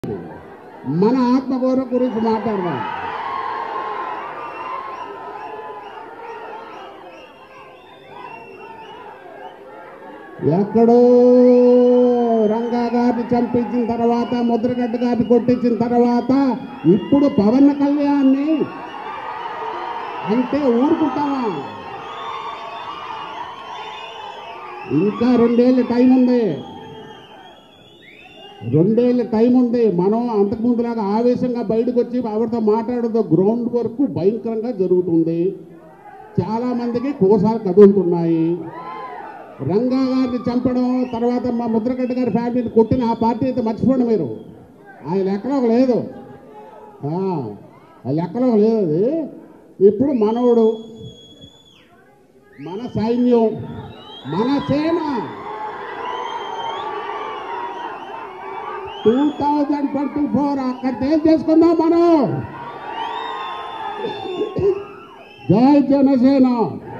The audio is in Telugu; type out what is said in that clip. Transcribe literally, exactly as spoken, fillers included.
మన ఆత్మగౌరవం గురించి మాట్లాడదాం. ఎక్కడో రంగా గారిని చంపించిన తర్వాత, ముద్రగడ్డ గారిని కొట్టించిన తర్వాత ఇప్పుడు పవన్ కళ్యాణ్ని అంటే ఊరుకుంటావా? ఇంకా రెండేళ్ళ టైం ఉంది, రెండేళ్ళ టైం ఉంది. మనం అంతకుముందులాగా ఆవేశంగా బయటకు వచ్చి ఎవరితో మాట్లాడదో. గ్రౌండ్ వర్క్ భయంకరంగా జరుగుతుంది. చాలామందికి కోసాలు కదులుతున్నాయి. రంగా గారిని చంపడం, తర్వాత మా ముద్రగడ్డ గారి ఫ్యామిలీని కొట్టిన ఆ పార్టీ అయితే మర్చిపోండి మీరు. ఆ లెక్కలో లేదు, ఆ లెక్కలో లేదు. ఇప్పుడు మనోడు, మన సైన్యం, మన సేన టూ థౌజండ్ ట్వంటీ ఫోర్ అక్కడ తేల్ చేసుకుందాం మనం. జై జనసేన.